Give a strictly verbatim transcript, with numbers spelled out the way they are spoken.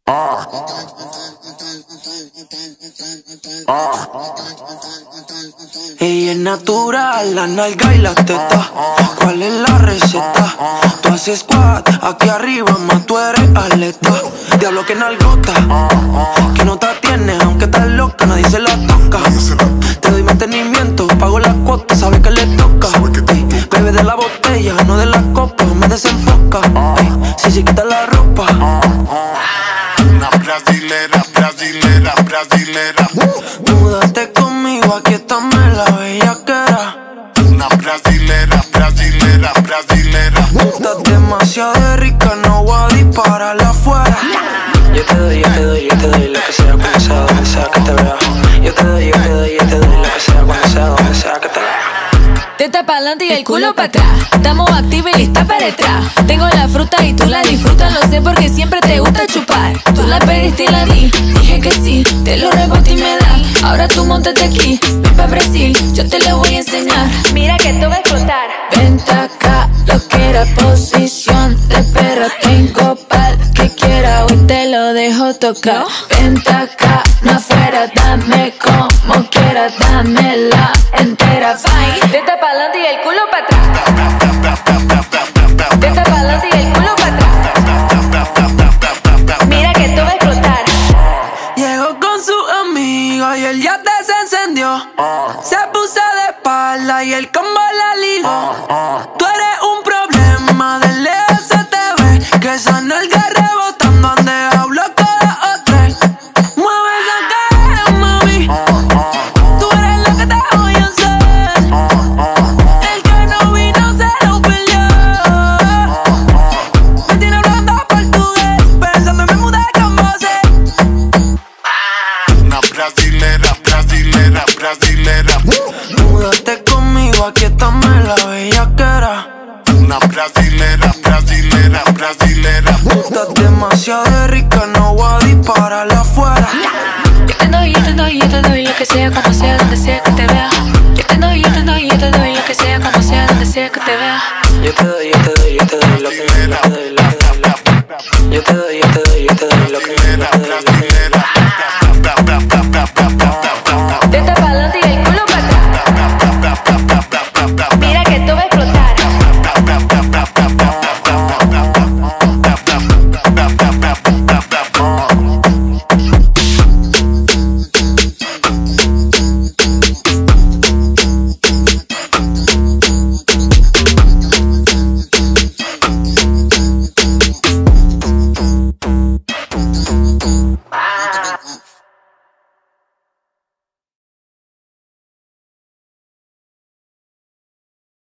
Ah. Ah. Ella es natural, la nalga y la teta. ¿Cuál es la receta? Tú haces squat, aquí arriba, más tú eres atleta. Diablo que nalgota, que no te tienes, aunque estás loca, nadie se la toca. Te doy mantenimiento, pago la cuota, sabes que le toca. Ey, bebe de la botella, no de la copa, me desenfoca. Ey, si se quita la ropa. Una brasilera, brasilera, brasilera. Múdate conmigo, aquí está la bellaquera. Una brasilera, brasilera, brasilera. Estás demasiado rica, no voy a dispararla afuera. Yo te doy, yo te doy, yo te doy lo que sea, cuando sea, donde sea que te vea. Yo te doy, yo te doy, yo te doy lo que sea, cuando sea, donde sea que te vea. Teta pa'lante y el culo pa' atrás. Estamos activa y lista para detrás. Tengo la fruta y tú la disfrutas, lo sé porque siempre te gusta chupar. Tú la pediste y la di, dije que sí, te lo reboté y me da. Ahora tú montate aquí, ven pa' Brasil, yo te lo voy a enseñar. Mira que tú vas a explotar. Vente acá, lo que era posición de perra. Tengo pa'l que quiera, hoy te lo dejo tocar. Vente acá, no afuera, dame como quieras, dámela entera. Teta pa'lante y el culo pa' atrás. Teta pa'lante y el culo pa' atrás. Mira que tú vas a explotar. Llegó con su amiga y el yate se encendió. Se puso de espalda y el combo la ligó. Tú eres un problema, de lejos se te ve que esa nalga rebotando donde hablo con la otra. Mueve esa cara, mami. Tú eres la que te voy a hacer. El que no vino se lo perdió. Me tiene hablando portugués, pensando en me mudar con voces. Una brasilera, brasilera, brasilera. Múdate conmigo, aquí está la bellaquera. Una brasilera, brasilera, brasilera. Estás demasiado rica, no voy a dispararla afuera. Yo te doy, yo te doy, yo te doy lo que sea, como sea, donde sea que te vea. Yo te doy, yo te doy, yo te doy lo que sea, como sea, donde sea que te vea. Yo te doy, yo te doy, yo te doy lo que